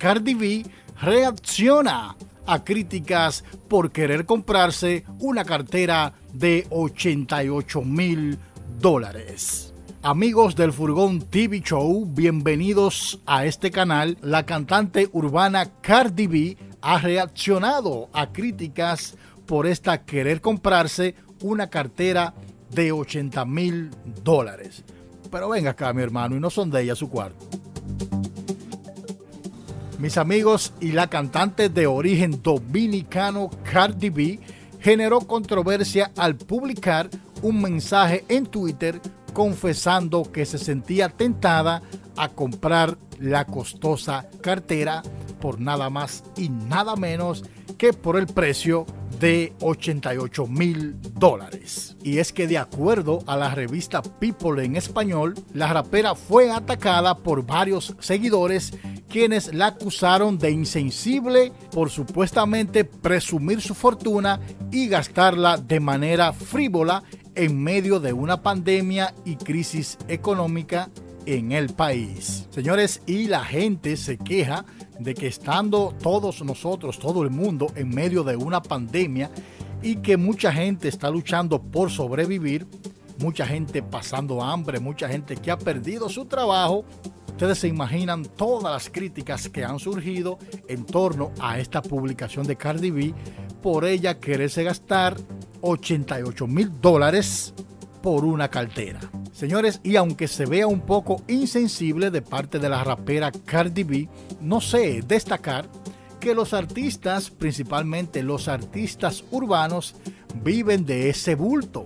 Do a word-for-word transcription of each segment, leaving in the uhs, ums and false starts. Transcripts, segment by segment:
Cardi B reacciona a críticas por querer comprarse una cartera de ochenta y ocho mil dólares. Amigos del Furgón T V Show, bienvenidos a este canal. La cantante urbana Cardi B ha reaccionado a críticas por esta querer comprarse una cartera de ochenta mil dólares. Pero venga acá, mi hermano, y no son de ella su cuarto. Mis amigos, y la cantante de origen dominicano Cardi B generó controversia al publicar un mensaje en Twitter confesando que se sentía tentada a comprar la costosa cartera por nada más y nada menos que por el precio de ochenta y ocho mil dólares. Y es que de acuerdo a la revista People en español, la rapera fue atacada por varios seguidores quienes la acusaron de insensible por supuestamente presumir su fortuna y gastarla de manera frívola en medio de una pandemia y crisis económica en el país. Señores, y la gente se queja de que estando todos nosotros, todo el mundo en medio de una pandemia y que mucha gente está luchando por sobrevivir, mucha gente pasando hambre, mucha gente que ha perdido su trabajo. Ustedes se imaginan todas las críticas que han surgido en torno a esta publicación de Cardi B por ella quererse gastar ochenta y ocho mil dólares por una cartera. Señores, y aunque se vea un poco insensible de parte de la rapera Cardi B, no sé destacar que los artistas, principalmente los artistas urbanos, viven de ese bulto.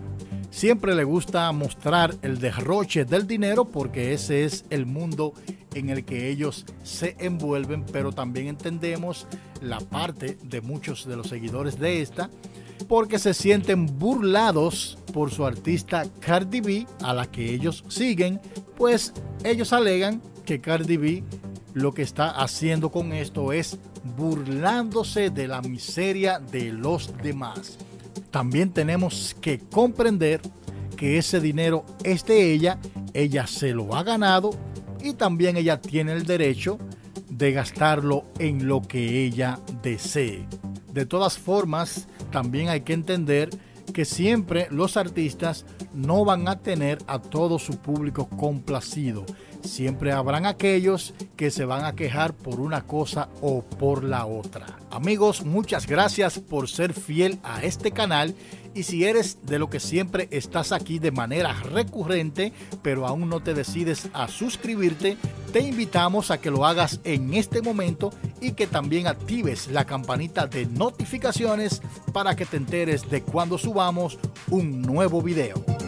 Siempre le gusta mostrar el derroche del dinero porque ese es el mundo en el que ellos se envuelven, pero también entendemos la parte de muchos de los seguidores de esta porque se sienten burlados por su artista Cardi B, a la que ellos siguen, pues ellos alegan que Cardi B lo que está haciendo con esto es burlándose de la miseria de los demás. También tenemos que comprender que ese dinero es de ella, ella se lo ha ganado y también ella tiene el derecho de gastarlo en lo que ella desee. De todas formas, también hay que entender que siempre los artistas no van a tener a todo su público complacido. Siempre habrán aquellos que se van a quejar por una cosa o por la otra. Amigos, muchas gracias por ser fiel a este canal. Y si eres de lo que siempre estás aquí de manera recurrente, pero aún no te decides a suscribirte, te invitamos a que lo hagas en este momento y que también actives la campanita de notificaciones para que te enteres de cuando subamos un nuevo video.